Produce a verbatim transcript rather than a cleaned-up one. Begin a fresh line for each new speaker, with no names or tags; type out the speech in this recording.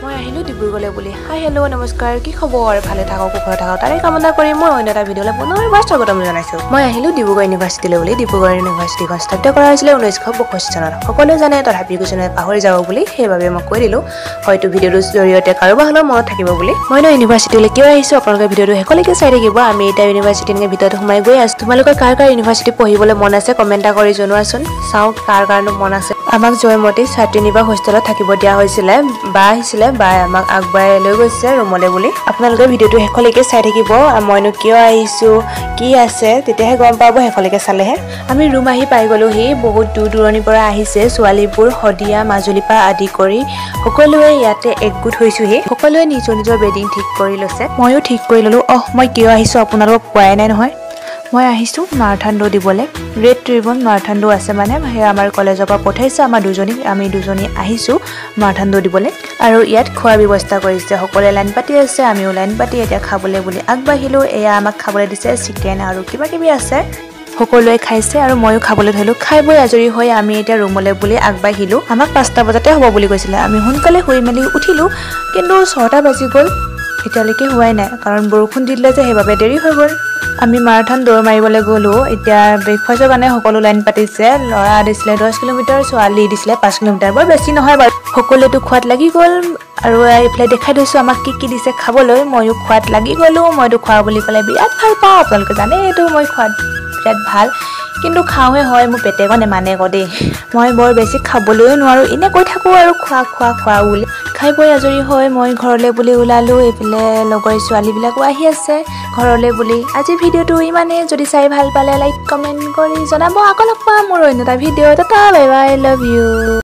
মই আহিলো ডিব্ৰুগড়লৈ বুলি। হাই হেল্ল' নমস্কাৰ, কি খবৰ? ভালে থাকক, কুশলে থাকক তাৰে কামনা কৰি মই অন্য এটা ভিডিঅ'লৈ পুনৰবাৰ স্বাগতম জনাইছোঁ। মই আহিলো ডিব্ৰুগড় ইউনিভাৰ্চিটিলৈ বুলি। ডিব্ৰুগড় ইউনিভাৰ্চিটিখন স্থাপিত কৰা হৈছিলে ঊনৈছশ পঁয়ষষ্ঠি চনত। সকলোৱে জানে, তথাপিও কিছুমানে পাহৰি যাব বুলি, সেইবাবে মই কৈ দিলোঁ। হয়তো ভিডিঅ'টোৰ জৰিয়তে কাৰোবাৰ হ'লেও মনত থাকিব বুলি। মইনো ইউনিভাৰ্চিটিলৈ কিয় আহিছোঁ, আপোনালোকে ভিডিঅ'টো শেষলৈকে চাই থাকিব। আমি এতিয়া ইউনিভাৰ্চিটি এনেকৈ ভিতৰত সোমাই গৈ আছোঁ। তোমালোকৰ কাৰ কাৰ ইউনিভাৰ্চিটি পঢ়িবলৈ মন আছে কমেণ্ট এটা কৰি জনোৱাচোন। চাওঁ কাৰ কাৰণো মন আছে। আমাক জয়মতী ছাত্ৰী নিবাস হোষ্টেলত থাকিব দিয়া হৈছিলে। বা আহিছিলে, বাই আমাক আগবঢ়াই লৈ গৈছে ৰুমলৈ বুলি। আপোনালোকে ভিডিঅ'টো শেষলৈকে চাই থাকিব। মইনো কিয় আহিছোঁ, কি আছে, তেতিয়াহে গম পাব শেষলৈকে চালেহে। আমি ৰুম আহি পাই গ'লোহি। বহুত দূৰ দূৰণিৰ পৰা আহিছে ছোৱালীবোৰ, শদিয়া মাজুলীৰ পৰা আদি কৰি সকলোৱে ইয়াতে একগোট হৈছোহি। সকলোৱে নিজৰ নিজৰ বেডিং ঠিক কৰি লৈছে। ময়ো ঠিক কৰি ল'লোঁ। অহ, মই কিয় আহিছোঁ আপোনালোকক কোৱাই নাই নহয়। মই আহিছোঁ মাৰাথান দৌৰ দিবলৈ। ৰেড ট্ৰিবন মাৰাথান দৌৰ আছে মানে, সেয়া আমাৰ কলেজৰ পৰা পঠাইছে আমাৰ দুজনীক। আমি দুজনী আহিছোঁ মাৰাথান দৌৰ দিবলৈ। আৰু ইয়াত খোৱাৰ ব্যৱস্থা কৰিছে, সকলোৱে লাইন পাতি আছে, আমিও লাইন পাতি এতিয়া খাবলৈ বুলি আগবাঢ়িলোঁ। এয়া আমাক খাবলৈ দিছে চিকেন আৰু কিবা কিবি আছে। সকলোৱে খাইছে আৰু ময়ো খাবলৈ ধৰিলোঁ। খাই বৈ আজৰি হৈ আমি এতিয়া ৰুমলৈ বুলি আগবাঢ়িলোঁ। আমাক পাঁচটা বজাতে হ'ব বুলি কৈছিলে। আমি সোনকালে শুই মেলি উঠিলোঁ, কিন্তু ছটা বাজি গ'ল, এতিয়ালৈকে হোৱাই নাই, কাৰণ বৰষুণ দি দিলে যে সেইবাবে দেৰি হৈ গ'ল। আমি মাৰাথান দৌৰ মাৰিবলৈ গ'লোঁ। এতিয়া ব্ৰেকফাষ্টৰ কাৰণে সকলো লাইন পাতিছে। ল'ৰা দিছিলে দহ কিলোমিটাৰ, ছোৱালী দিছিলে পাঁচ কিলোমিটাৰ। বৰ বেছি নহয় বাৰু। সকলোৱেতো খোৱাত লাগি গ'ল আৰু এইফালে দেখাই থৈছোঁ আমাক কি কি দিছে খাবলৈ। ময়ো খোৱাত লাগি গ'লোঁ। মইতো খোৱা বুলি ক'লে বিৰাট ভাল পাওঁ, আপোনালোকে জানে এইটো, মই খোৱাত বিৰাট ভাল, কিন্তু খাওঁহে হয়, মোৰ পেটে আকৌ নেমানে আকৌ দেই। মই বৰ বেছি খাবলৈও নোৱাৰোঁ, এনেই কৈ থাকোঁ আৰু খোৱা খোৱা খোৱা বুলি। খাই বৈ আজৰি হৈ মই ঘৰলৈ বুলি ওলালোঁ। এইফালে লগৰ ছোৱালীবিলাকো আহি আছে ঘৰলৈ বুলি। আজি ভিডিঅ'টো ইমানেই। যদি চাই ভাল পালে লাইক কমেণ্ট কৰি জনাব। আকৌ লগ পাম মোৰ অন্য এটা video'. Tata bye bye, love U.